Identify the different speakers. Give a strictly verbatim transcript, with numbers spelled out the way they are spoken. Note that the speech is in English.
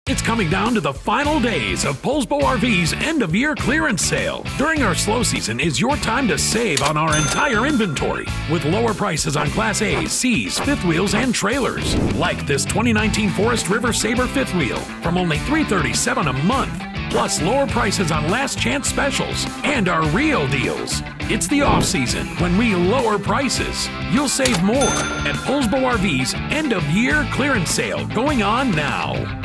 Speaker 1: It's coming down to the final days of Poulsbo R V's end-of-year clearance sale. During our slow season is your time to save on our entire inventory with lower prices on Class A's, C's, fifth wheels, and trailers. Like this twenty nineteen Forest River Sabre fifth wheel from only three hundred thirty-seven dollars a month. Plus lower prices on last chance specials and our real deals. It's the off-season when we lower prices. You'll save more at Poulsbo R V's end-of-year clearance sale going on now.